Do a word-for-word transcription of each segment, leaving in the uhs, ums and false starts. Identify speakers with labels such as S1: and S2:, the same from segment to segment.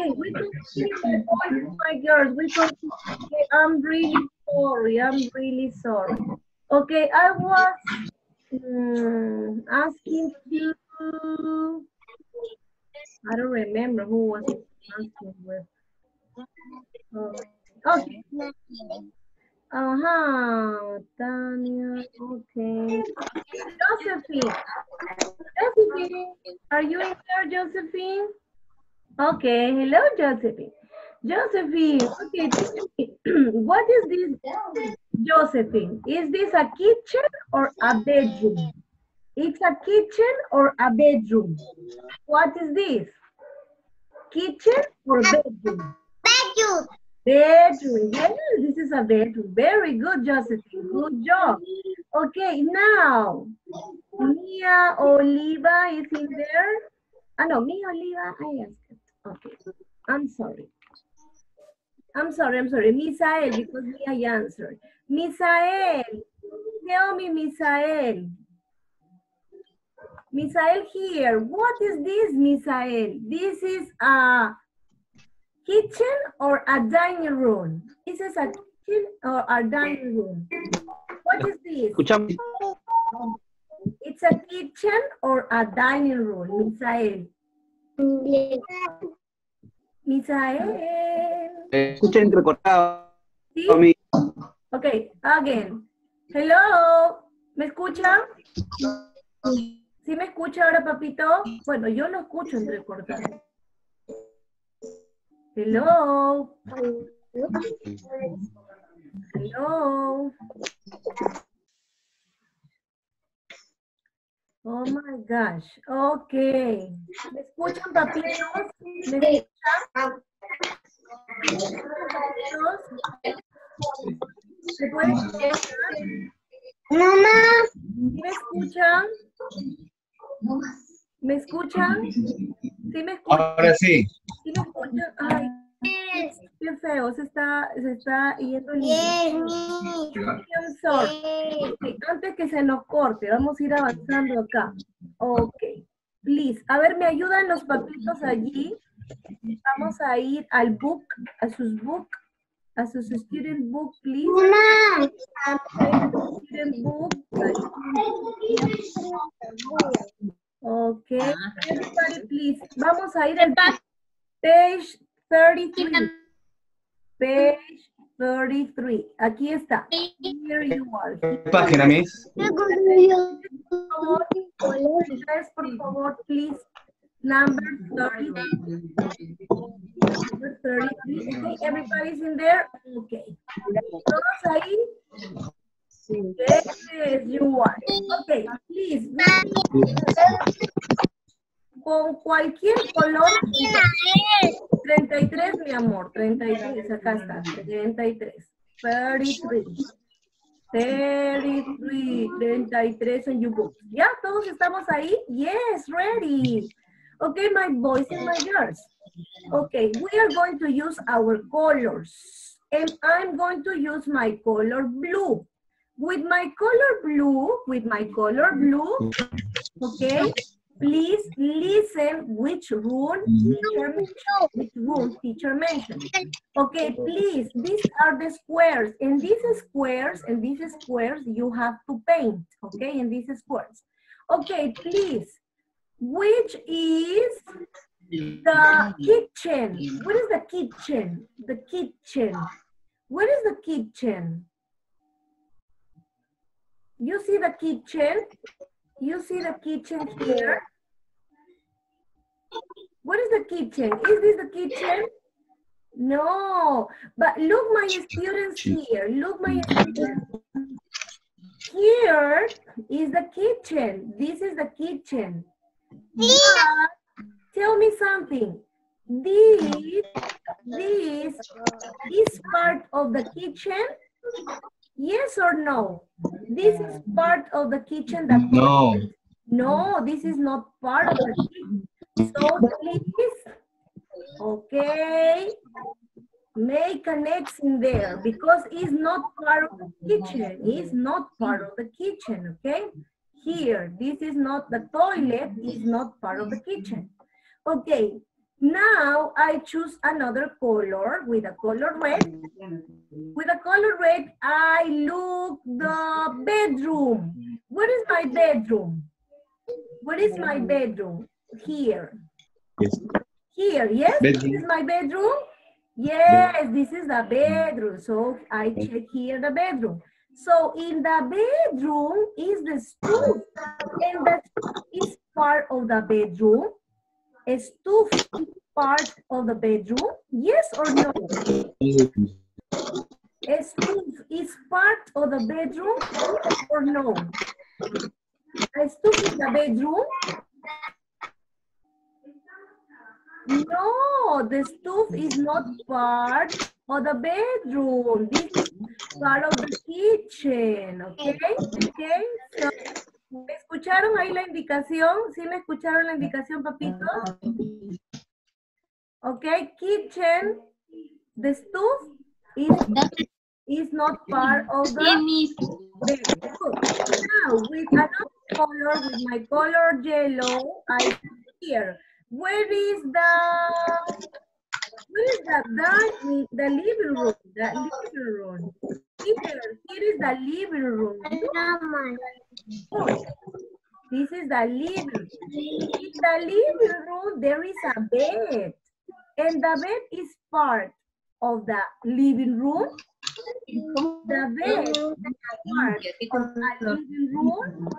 S1: Okay, we continue, my boys, my girls. We continue. Okay, I'm really sorry. I'm really sorry. Okay, I was mm, asking you. I don't remember who was asking with. Uh, okay. Uh-huh. Tanya. Okay. Josephine. Josephine. Are you in there, Josephine? Okay. Hello, Josephine. Josephine. Okay. Tell me, what is this, Josephine? Is this a kitchen or a bedroom? It's a kitchen or a bedroom? What is this? Kitchen or bedroom?
S2: Bedroom.
S1: Bedroom. Yes, this is a bedroom. Very good, Josephine. Good job. Okay, now, Mia Oliva is in there. Ah, no, Mia Oliva, I asked it. Okay, I'm sorry. I'm sorry, I'm sorry. Misael, because Mia answered. Misael, tell me, Misael. Misael here. What is this, Misael? This is a kitchen or a dining room? This is a kitchen or a dining room? What is this?
S3: Escuchamos.
S1: It's a kitchen or a dining room, Misael? Misael.
S3: Escucha entrecortado.
S1: ¿Sí? Ok, again. Hello. ¿Me escuchan? ¿Sí me escucha ahora, papito? Bueno, yo lo escucho entrecortado. Hello. Hello. Oh my gosh. Ok. ¿Me escuchan, papitos? ¿Me escuchan? ¿Se puede escuchar?
S2: Mamá.
S1: ¿Me escuchan? ¿Me escuchan? ¿Sí me escuchan?
S4: Ahora sí.
S1: ¿Sí me escuchan? Ay, qué feo, se está, se está yendo el I'm sorry. Okay, antes que se nos corte, vamos a ir avanzando acá. Ok, please. A ver, ¿me ayudan los papitos allí? Vamos a ir al book, a sus book, a sus student book, please.
S2: Mamá.
S1: Student book. Ok, everybody, please. Vamos a ir al page thirty-three. Page thirty-three. Aquí está. Here you are.
S4: ¿Qué página, Miss?
S1: Ustedes, por favor, please. Number thirty-three. Number thirty-three. Okay, everybody's in there? Okay. ¿Todos ahí? Yes, you are. Okay, please. Con cualquier color. treinta y tres, mi amor. treinta y tres, acá está. treinta y tres. thirty-three. thirty-three. treinta y tres en your book. ¿Ya? ¿Todos estamos ahí? Yes, ready. Okay, my boys and my girls. Okay, we are going to use our colors. And I'm going to use my color blue. With my color blue, with my color blue, okay, please listen which room teacher mentioned. Which room teacher mentioned. Okay, please, these are the squares. In these squares, in these squares, you have to paint, okay, in these squares. Okay, please, which is the kitchen? What is the kitchen? The kitchen. What is the kitchen? You see the kitchen? You see the kitchen here? What is the kitchen? Is this the kitchen? No, but look my students here. Look my students. Here is the kitchen. This is the kitchen. But tell me something. This, this, this part of the kitchen? Yes or no? This is part of the kitchen that...
S4: No.
S1: No, this is not part of the kitchen. So please, okay, make an X in there because it's not part of the kitchen. It's not part of the kitchen, okay? Here, this is not the toilet, it's not part of the kitchen. Okay, Now I choose another color with a color red. With a color red, I look the bedroom. What is my bedroom? What is my bedroom? Here. Here, yes? This is my bedroom? Yes, this is the bedroom. So I check here the bedroom. So in the bedroom is the stove. And the stove is part of the bedroom. A stove is part of the bedroom? Yes or no? A stove is part of the bedroom? Yes or no? A stove in the bedroom? No, the stove is not part of the bedroom. This is part of the kitchen, okay? Okay, so, ¿me escucharon ahí la indicación? ¿Sí me escucharon la indicación, papitos? Okay, kitchen, the stove is, is not part of the bedroom. Now, with another color, with my color yellow, I here. Where is the, where is the, the, the living room? The living room. Here, here is the living room. This is the living room. In the living room, there is a bed. And the bed is part of the living room. The bed is part of the living room.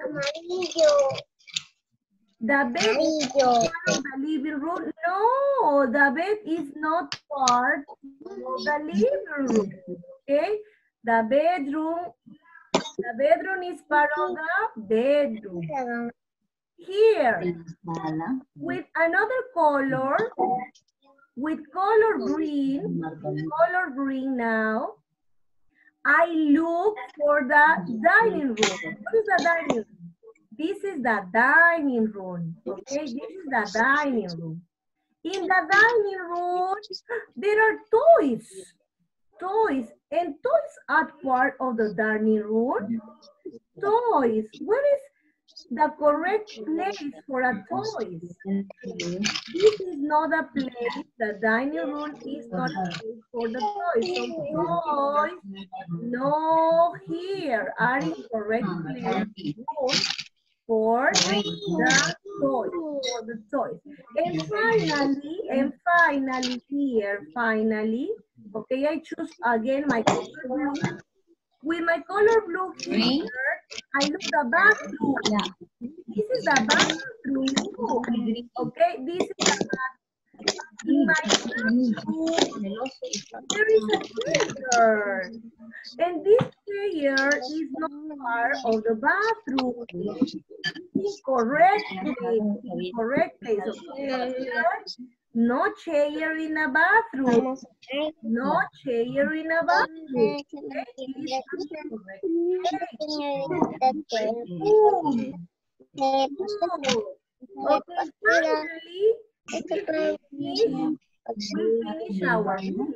S1: The bed is part of the living room. No, the bed is not part of the living room. Okay? The bedroom, the bedroom is part of the bedroom. Here, with another color, with color green, color green now, I look for the dining room. What is the dining room? This is the dining room, okay? This is the dining room. In the dining room, there are toys. Toys, and toys are part of the dining room. Toys, where is the correct place for a toy? This is not a place, the dining room is not a place for the toys. So toys, no here are in correct place for the toys, for the toys. And finally, and finally here, finally, okay, I choose again my color blue. With my color blue here, I look the bathroom. This is the bathroom. Okay, this is the bathroom. In my bathroom, there is a chair. And this chair is not part of the bathroom. Incorrect place. Correct place. Okay. No chair in a bathroom. No chair in a bathroom. Okay. Okay, finally, we finish, we finish our rooms.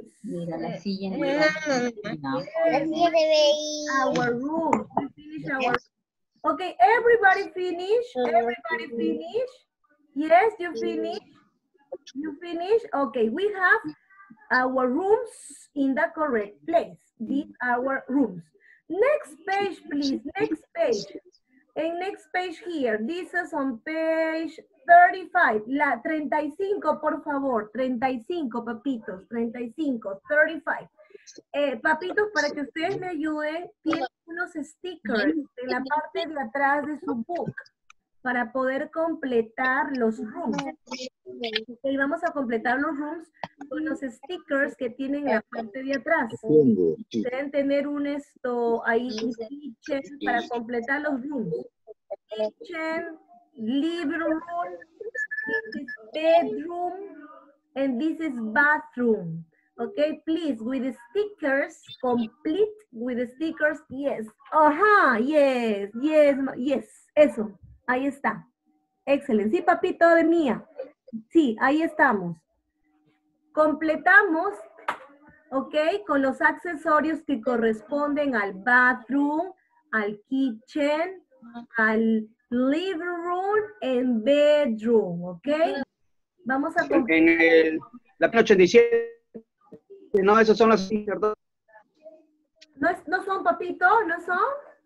S1: Our room. We finish our. Okay, everybody finish. Everybody finish. Yes, you finish. You finish? Okay, we have our rooms in the correct place. These are our rooms. Next page, please. Next page. And next page here. This is on page thirty-five. La treinta y cinco, por favor. treinta y cinco, papitos. treinta y cinco. thirty-five. Eh, papitos, para que ustedes me ayuden, tienen unos stickers en la parte de atrás de su book para poder completar los rooms. Okay, vamos a completar los rooms con los stickers que tienen en la parte de atrás. Deben tener un esto ahí, kitchen, para completar los rooms. Kitchen, living room, this is bedroom, and this is bathroom. Okay, please, with the stickers, complete with the stickers, yes. Ajá, yes, yes, yes, eso, ahí está. Excelente. Sí, papito de mía. Sí, ahí estamos. Completamos, ok, con los accesorios que corresponden al bathroom, al kitchen, al living room and bedroom, ok. Vamos a
S3: En el, la página ochenta y siete, no, esos son los...
S1: ¿No, es, ¿No son, papito? ¿No son?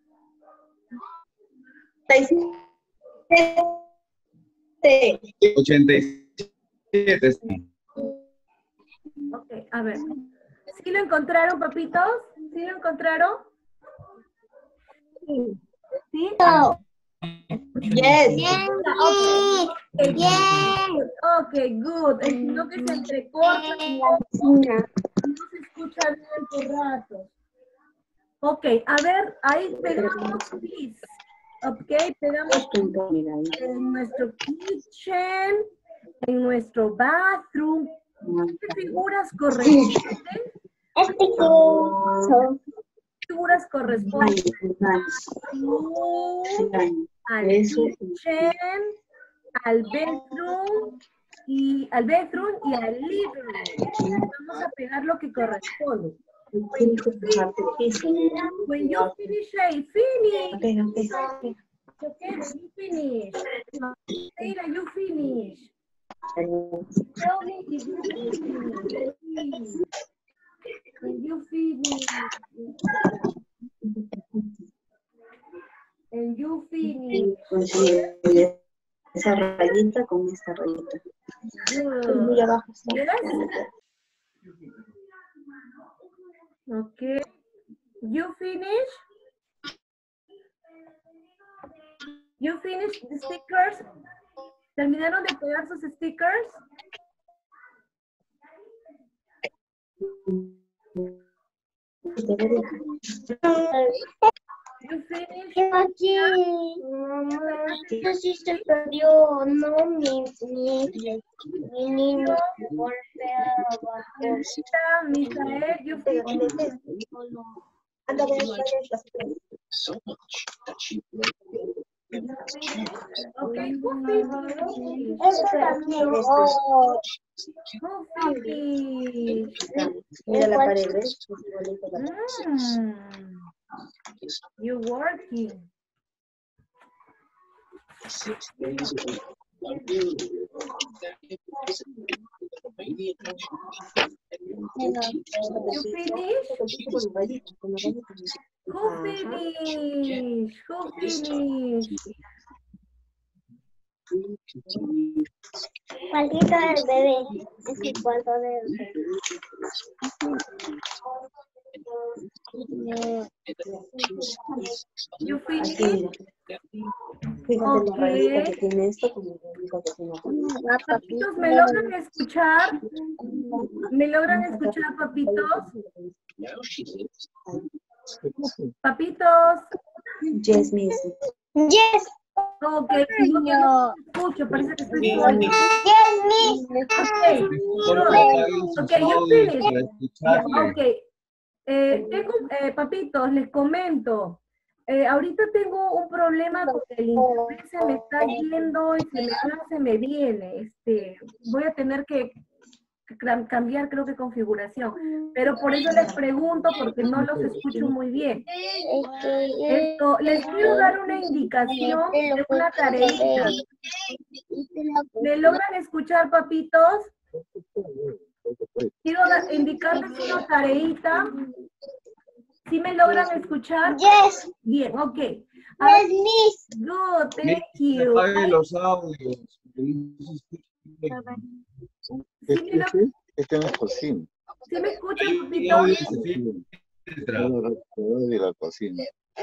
S4: ochenta y siete.
S1: Ok, a ver. ¿Sí lo encontraron, papitos? ¿Sí lo encontraron? ¿Sí?
S2: No.
S5: Yes.
S1: Okay.
S2: Yes.
S1: Ok, good. No que se entrecorta, no se escucha bien por rato. Ok, a ver, ahí pegamos, please. Ok, pegamos en nuestro kitchen, en nuestro bathroom. ¿Qué figuras corresponden?
S2: Este que
S1: ¿Qué figuras corresponden? Al kitchen, al bedroom y al bedroom y al living room. Vamos a pegar lo que corresponde. When you finish, when you finish, I finish. Okay, when you finish. Say that you finish. Tell me if you finish. When you finish. And you finish.
S5: Esa rayita con esta rayita.
S1: Good.
S5: Muy abajo.
S1: Yes. Okay. You finish? You finish the stickers? ¿Terminaron de pegar sus stickers? You finish?
S2: aquí, mamá, esto sí se perdió, no, mi, mi, mi niño, por favor.
S1: Misael, you finish? Okay, who finished?
S2: Eso también. Oh,
S1: Who finished?
S5: Mira la pared, ¿ves?
S1: Mm. You working. You finish? Who finish? Who finish?
S2: cuartito del bebé, es el cuarto del
S1: You finish?
S5: Aquí, fíjate la rayita que tiene esto como la rayita que tiene acá.
S1: Papitos, ¿me logran escuchar? ¿Me logran escuchar, papitos? Papitos.
S5: Yes, miss.
S2: Yes.
S1: Ok, no, que no escucho, parece que estoy sola.
S2: Yes, miss.
S1: Ok, good. Ok, you finish. Yeah, ok. Eh, tengo, eh, papitos, les comento. Eh, ahorita tengo un problema porque el internet se me está yendo y se me va, se me viene. Este, voy a tener que cambiar, creo que configuración. Pero por eso les pregunto, porque no los escucho muy bien. Esto, les quiero dar una indicación de una tareita. ¿Me logran escuchar, papitos? Quiero indicarles una tareita. ¿Sí me logran escuchar?
S2: Yes.
S1: Bien, ok.
S2: Yes, miss.
S1: Good, thank you.
S4: Los audios.
S1: ¿Sí me, lo...
S6: Este no es cocina.
S1: ¿Sí me escuchan, papitos?
S6: De la cocina.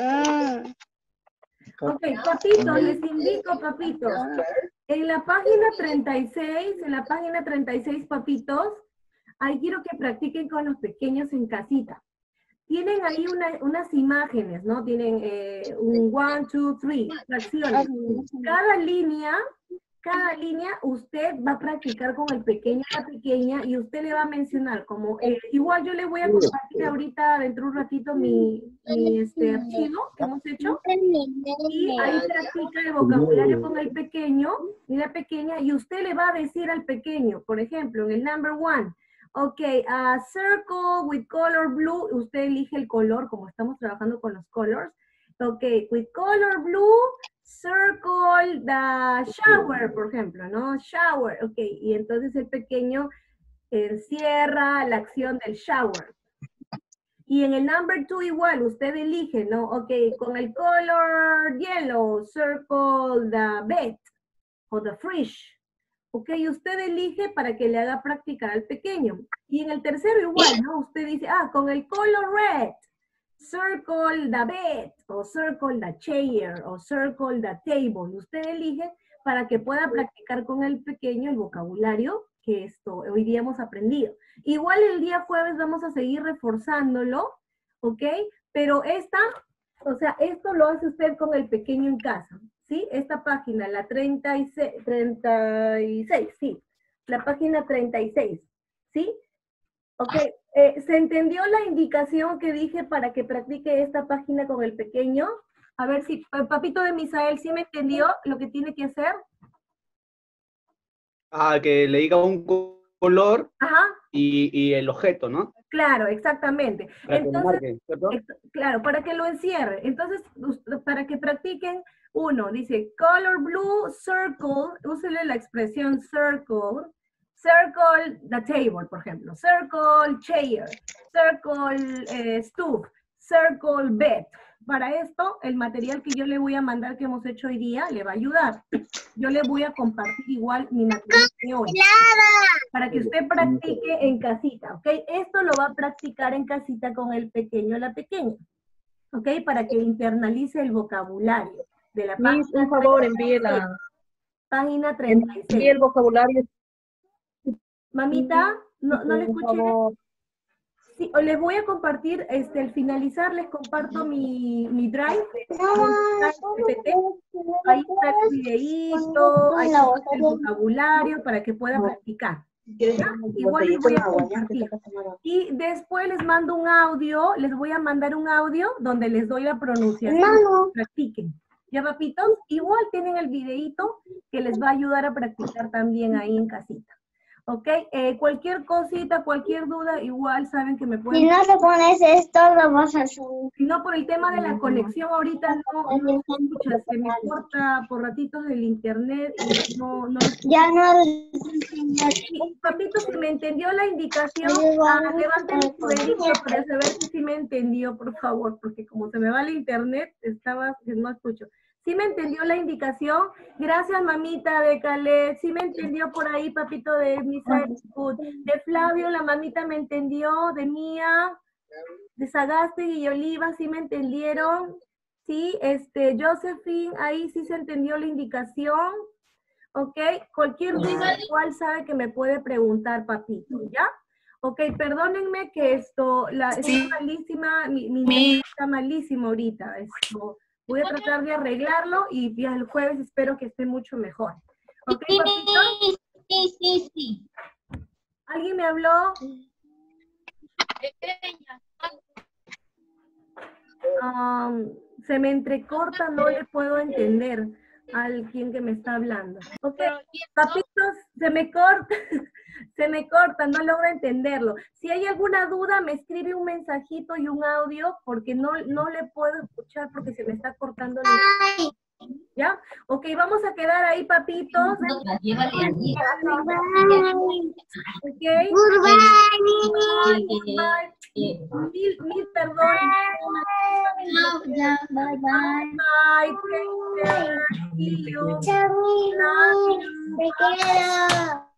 S1: Ok, papitos, les indico, papitos. En la página treinta y seis, en la página treinta y seis, papitos, ahí quiero que practiquen con los pequeños en casita. Tienen ahí una, unas imágenes, ¿no? Tienen eh, un one, two, three, fracciones. Cada línea, cada línea usted va a practicar con el pequeño o la pequeña y usted le va a mencionar como, eh, igual yo le voy a compartir ahorita dentro de un ratito mi, mi este, archivo que hemos hecho. Y ahí practica el vocabulario con el pequeño y la pequeña y usted le va a decir al pequeño, por ejemplo, en el number one, ok, a circle with color blue, usted elige el color, como estamos trabajando con los colors, Okay, with color blue, circle the shower, por ejemplo, ¿no? Shower, ok. Y entonces el pequeño encierra la acción del shower. Y en el number two igual, usted elige, ¿no? Ok, con el color yellow, circle the bed o the fridge. Ok, usted elige para que le haga practicar al pequeño. Y en el tercero igual, ¿no? Usted dice, ah, con el color red, circle the bed, o circle the chair, o circle the table. Usted elige para que pueda practicar con el pequeño el vocabulario que esto hoy día hemos aprendido. Igual el día jueves vamos a seguir reforzándolo, ¿ok? Pero esta, o sea, esto lo hace usted con el pequeño en casa, ¿sí? Esta página, la treinta y seis, treinta y seis, sí, la página treinta y seis, ¿sí? Ok, eh, ¿se entendió la indicación que dije para que practique esta página con el pequeño? A ver si, papito de Misael, ¿sí me entendió lo que tiene que hacer?
S3: Ah, que le diga un color
S1: Ajá.
S3: Y, y el objeto, ¿no?
S1: Claro, exactamente.
S3: Para
S1: Entonces,
S3: que lo marque, ¿cierto?
S1: claro, para que lo encierre. Entonces, para que practiquen, uno dice, color blue, circle, úsele la expresión circle, circle the table, por ejemplo, circle chair, circle eh, stool, circle bed. Para esto, el material que yo le voy a mandar que hemos hecho hoy día le va a ayudar. Yo le voy a compartir igual mi material de hoy. Para que usted practique en casita, ¿ok? Esto lo va a practicar en casita con el pequeño o la pequeña, ¿ok? Para que internalice el vocabulario de la página.
S5: Miss, por favor, envíe la...
S1: Página treinta y seis.
S5: Envíe el vocabulario.
S1: Mamita, no, no le
S5: Por
S1: escuché.
S5: favor.
S1: Sí, o les voy a compartir, este, al finalizar les comparto mi, mi drive. Ahí está el videíto, ahí está el vocabulario para que puedan practicar. ¿Ya? Igual les voy a compartir. Y después les mando un audio, les voy a mandar un audio donde les doy la pronunciación. Practiquen. ¿Ya, papitos? Igual tienen el videíto que les va a ayudar a practicar también ahí en casita. ¿Ok? Eh, cualquier cosita, cualquier duda, igual saben que me pueden...
S2: Si no te pones esto, lo vas a hacer.
S1: Si no, por el tema de la conexión ahorita no, no se escucha, se me corta por ratitos el internet y no... no...
S2: Ya no...
S1: Sí, papito, si me entendió la indicación, ah, levanten su dedito para saber si sí me entendió, por favor, porque como se me va el internet, estaba, no escucho. ¿Sí me entendió la indicación? Gracias, mamita de Caled. ¿Sí me entendió por ahí, papito de Misael? De Flavio, la mamita me entendió. De Mía, de Sagasti y Oliva, ¿sí me entendieron? Sí, este, Josephine, ahí sí se entendió la indicación. ¿Ok? Cualquier duda igual sabe que me puede preguntar, papito, ¿ya? Ok, perdónenme que esto, la, está malísima, mi, mi mi... está malísimo ahorita, esto... Voy a tratar de arreglarlo y ya el jueves espero que esté mucho mejor. ¿Ok, papito?
S2: Sí, sí, sí.
S1: ¿Alguien me habló? Um, se me entrecorta, no le puedo entender a alguien que me está hablando. Ok, papitos, se me corta, se me corta, no logro entenderlo. Si hay alguna duda, me escribe un mensajito y un audio, porque no, no le puedo escuchar porque se me está cortando el... ¿Ya? Ok, vamos a quedar ahí, papitos. Ok. Mil, mil perdón.
S2: Bye, bye.
S1: Bye. Take care. See you.
S2: Chao, te quiero.